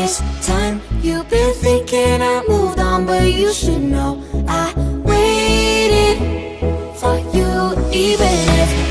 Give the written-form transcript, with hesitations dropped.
this time you've been thinking I moved on, but you should know I waited for you. Even if